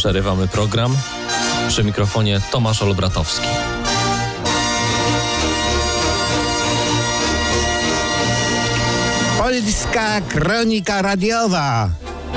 Przerywamy program. Przy mikrofonie Tomasz Olbratowski. Polska Kronika Radiowa.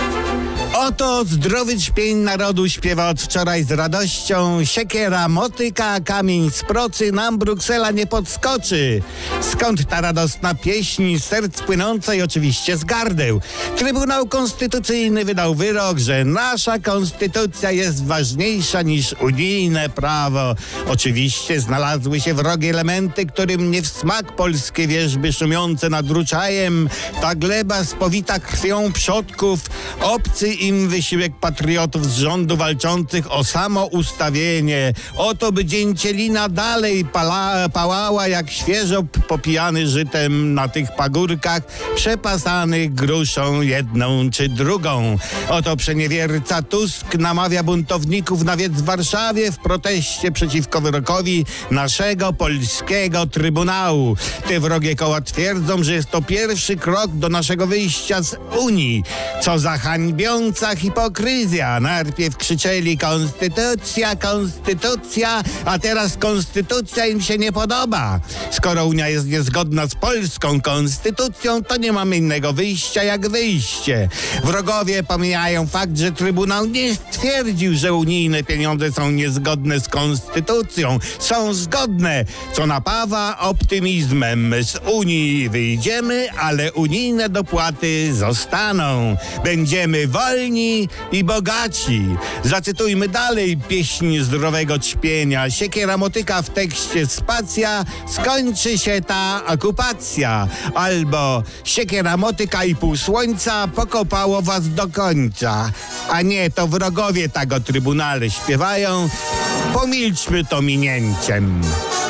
Oto zdrowy ćpień narodu śpiewa od wczoraj z radością. Siekiera, motyka, kamień z procy, nam Bruksela nie podskoczy. Skąd ta radosna pieśń, z serc płynąca i oczywiście z gardeł? Trybunał Konstytucyjny wydał wyrok, że nasza konstytucja jest ważniejsza niż unijne prawo. Oczywiście znalazły się wrogie elementy, którym nie w smak polskie wierzby szumiące nad Ruczajem. Ta gleba spowita krwią przodków, obcy im wysiłek patriotów z rządu walczących o samoustawienie. Oto by dzięcielina dalej pałała jak świeżo popijany żytem na tych pagórkach przepasanych gruszą jedną czy drugą. Oto przeniewierca Tusk namawia buntowników na wiec w Warszawie w proteście przeciwko wyrokowi naszego polskiego Trybunału. Te wrogie koła twierdzą, że jest to pierwszy krok do naszego wyjścia z Unii. Co za hańbiąca hipokryzja. Najpierw krzyczeli konstytucja, konstytucja, a teraz konstytucja im się nie podoba. Skoro Unia jest niezgodna z polską konstytucją, to nie mamy innego wyjścia jak wyjście. Wrogowie pomijają fakt, że Trybunał nie stwierdził, że unijne pieniądze są niezgodne z konstytucją. Są zgodne, co napawa optymizmem. Z Unii wyjdziemy, ale unijne dopłaty zostaną. Będziemy wolni i bogaci. Zacytujmy dalej pieśń zdrowego ćpienia. Siekiera, motyka w tekście spacja, skończy się ta okupacja. Albo siekiera, motyka i pół słońca pokopało was do końca. A nie, to wrogowie tak o Trybunale śpiewają. Pomilczmy to minięciem.